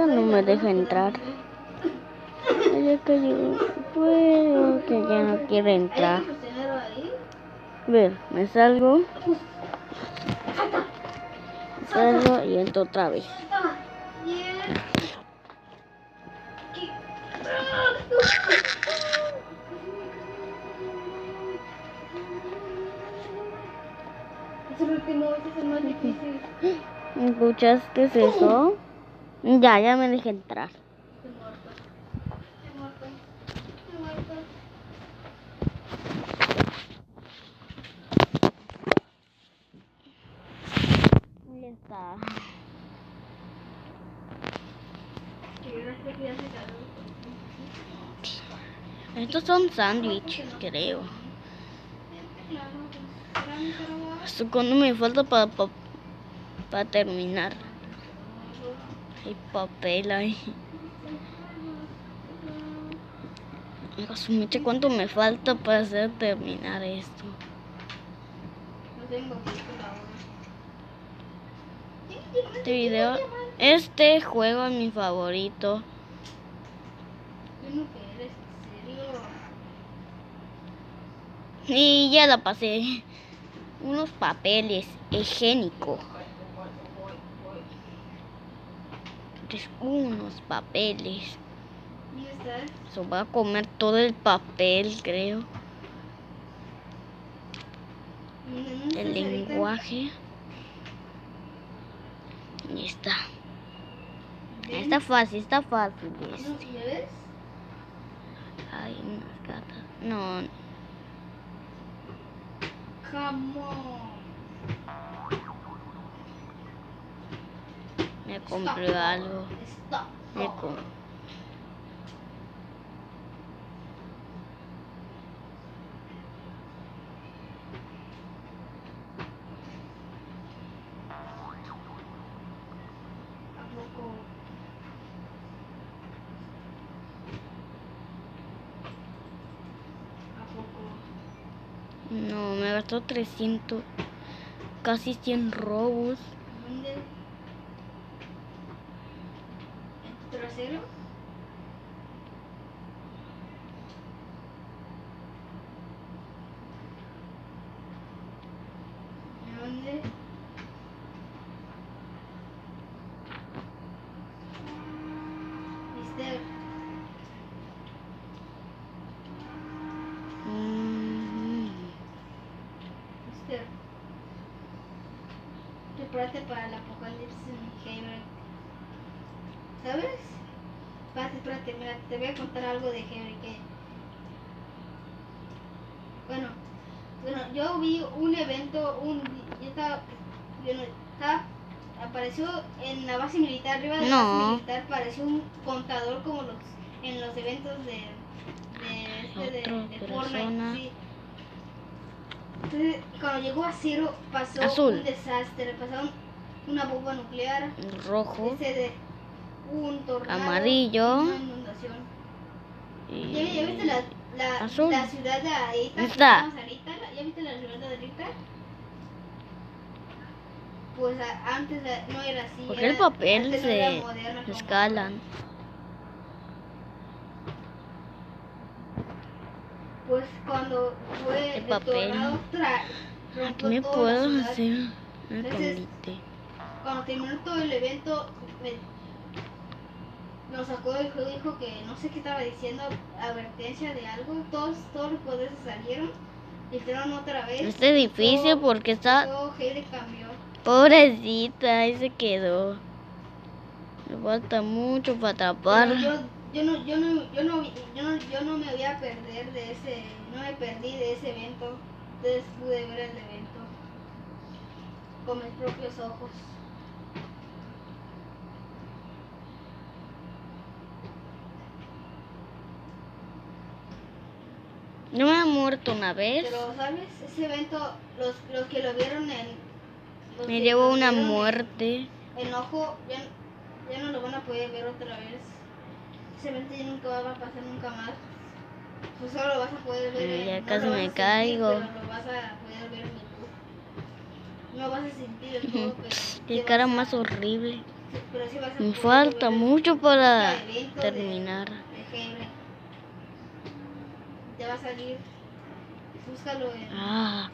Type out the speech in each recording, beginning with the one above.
no me deja entrar. Ya que yo puedo, que ya no quiere entrar. A ver, me salgo y entro otra vez. ¿Escuchaste eso? Ya me dejé entrar. Ya está. Estos son sándwiches, creo. Esto cuando me falta para terminar. Hay papel ahí. Asumiche cuánto me falta para hacer terminar esto. Este juego es mi favorito. Y ya la pasé. Unos papeles higiénicos. Unos papeles. Se va a comer todo el papel, creo. El lenguaje. Y está. Está fácil este. Hay unas gatas. No. Me compré algo. No, me gastó 300, casi 100 robos. ¿Dónde? ¿En tu trasero? ¿Dónde? ¿Viste? Prepárate para el apocalipsis en Henry. ¿Sabes? Espérate, mira, te voy a contar algo de Henry que... Bueno, yo vi un evento, apareció en la base militar, arriba de la base militar, apareció un contador como en los eventos de Fortnite, sí. Entonces, cuando llegó a cero, pasó un desastre, pasaron una bomba nuclear, rojo, un tornado, amarillo, una inundación. Y ¿Ya viste la ciudad de Arita? ¿Está? ¿Ya viste la ciudad de Arita? Pues antes no era así. Porque el papel se moderna, escalan. Pues cuando fue el papel. Aquí me puedo hacer un escondite. Cuando terminó todo el evento, nos sacó del juego y dijo que no sé qué estaba diciendo, advertencia de algo. Todos los poderes salieron y hicieron otra vez. Este edificio porque está... Todo Henry cambió. Pobrecita, ahí se quedó. Me falta mucho para atrapar. Yo no me voy a perder de ese, no me perdí de ese evento. Entonces pude ver el evento con mis propios ojos. ¿No me ha muerto una vez? Pero, ¿sabes? Ese evento, los que lo vieron me llevó una muerte. Enojo, ya no lo van a poder ver otra vez. Ese evento ya nunca va a pasar nunca más. Pues solo lo vas a poder ver ya casi me caigo. Pero lo vas a poder ver en YouTube. No vas a sentir el todo, pero... Qué cara más horrible. Pero sí vas a Me poder falta ver mucho para el evento terminar. de Hebre. Te va a salir. Búscalo en. Ah,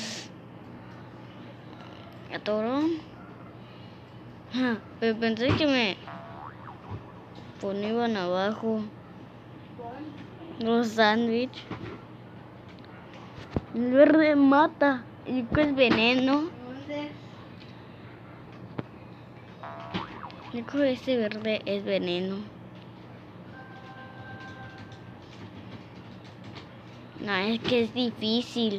¿atoró? Pero pensé que me ponían abajo los sándwiches. El verde mata, el que es veneno. ¿Dónde? Yo creo que ese verde es veneno. No, es que es difícil.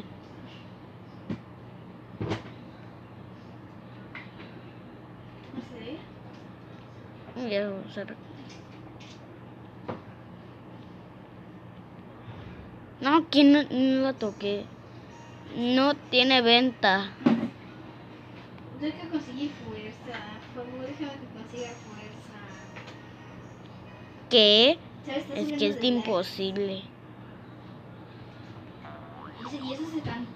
No sé. Voy a usar. No, aquí no la toqué. No tiene venta. Tengo que conseguir fuerza. Por favor, déjame que consiga fuerza. ¿Qué? ¿Sabes? Está Es subiendo que es de like. imposible. Y eso se tan.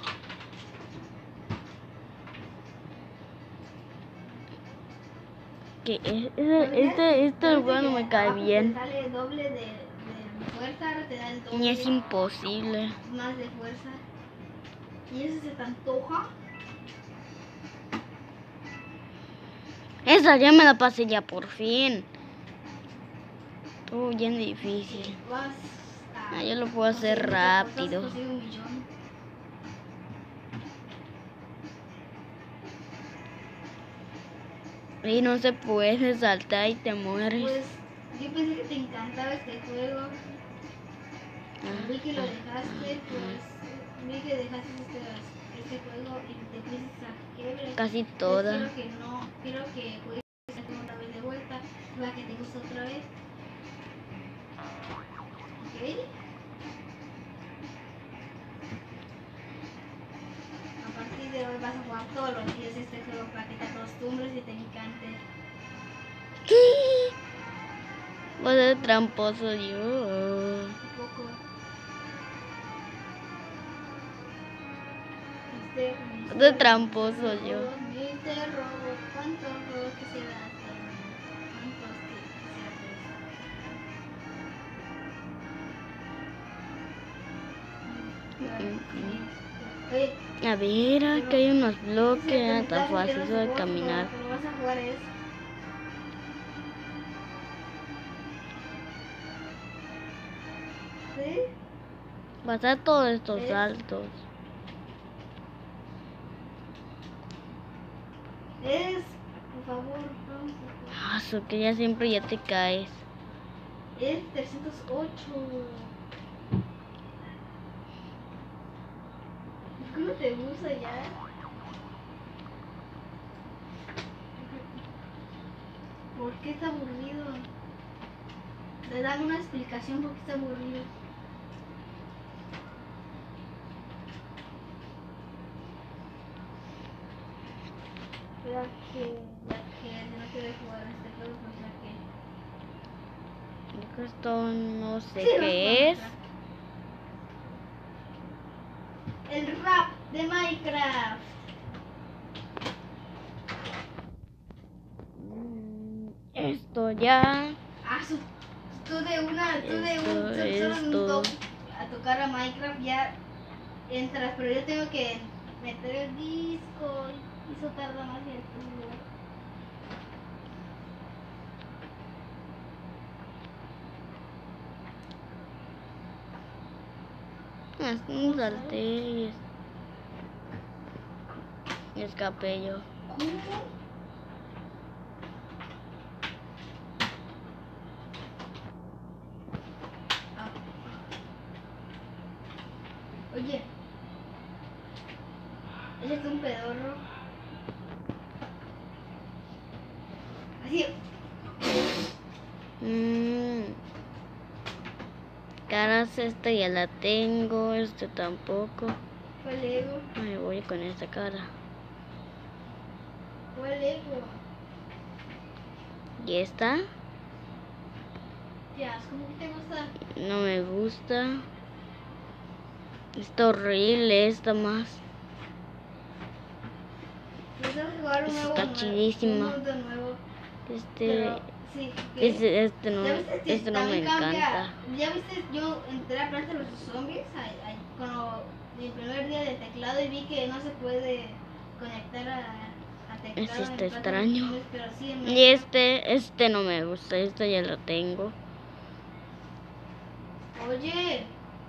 Que este lugar no me cae bien. Te sale doble de fuerza, ahora te da el doble. Y es imposible. Más de fuerza. Y eso se te antoja. Esa ya me la pasé ya por fin. Estuvo bien difícil. Vas a. Yo lo puedo hacer rápido. Consigue 1.000.000. Y no se puede saltar y te mueres. Pues yo pensé que te encantaba este juego. Vi que lo dejaste, pues vi que dejaste este juego y te fuiste a Hebre. Casi Pues toda. quiero que juegues otra vez de vuelta, para que te guste otra vez. ¿Ok? A partir de hoy vas a jugar todos los días este juego para que te acostumbres y te encante. Voy a ser tramposo yo. Un poco. Voy a ser tramposo yo. Te robo, ¿cuántos robos que se hacen? ¿Cuántos que se hacen? Oye, A ver, acá hay unos bloques. Está fácil eso de caminar. Lo vas a jugar es. ¿Sí? Pasar todos estos saltos. Por favor, vamos a Eso que ya siempre ya te caes. Es 308. ¿Cómo te gusta ya? ¿Por qué está aburrido? Le dan una explicación por qué está aburrido. Ya que no quiere jugar a este juego, pues ya que... Yo creo que esto no sé Sí, qué es. El rap de Minecraft. Esto ya. Ah, tú de un toque a tocar a Minecraft ya entras, pero yo tengo que meter el disco y eso tarda más que el tuyo. Un salté y escapé yo. ¿Cómo? Oye, ese es un pedorro. Así. Caras, esta ya la tengo, este tampoco. Fue Lego. Me voy con esta cara. Fue Lego. ¿Y esta? ¿Qué asco? ¿Cómo que te gusta? No me gusta. Está horrible esta más. ¿Vas a jugar un nuevo? Está chidísima. Un mundo nuevo. Pero, sí, ¿qué? Este no, ¿Ya viste que este no me también cambia? encanta. ¿Ya viste? Yo entré a Plants vs Zombies cuando mi primer día de teclado y vi que no se puede conectar a teclado. Este está en Plants vs. extraño. Zombies, pero sí en Y Minecraft. este no me gusta, este ya lo tengo. Oye,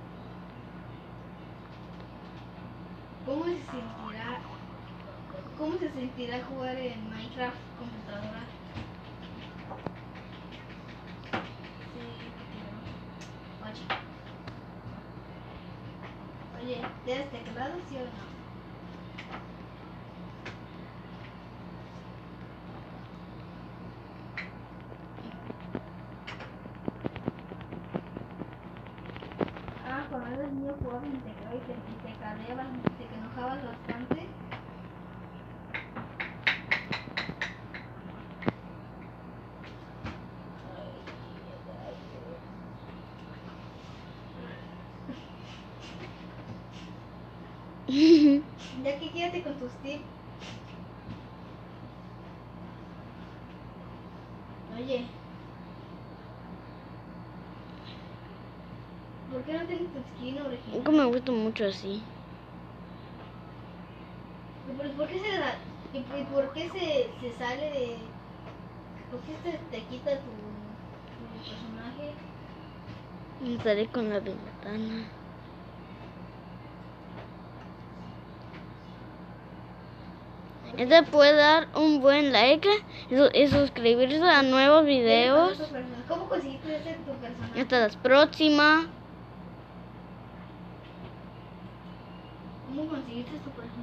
¿cómo se sentirá? ¿Cómo se sentirá jugar en Minecraft computadora? Sí, oye, ¿tienes teclado, sí o no? Ah, cuando eras niño jugabas en teclado y te cabreabas, te enojabas bastante. Ya que quédate con tus tips. Oye, ¿por qué no tienes tu skin original? Nunca me gusta mucho así. ¿Por qué por qué se sale de... ¿Por qué te quita tu personaje? Estaré con la ventana. Este puede dar un buen like y suscribirse a nuevos videos. ¿Cómo conseguiste ese tu personaje? Hasta la próxima. ¿Cómo conseguiste tu personaje?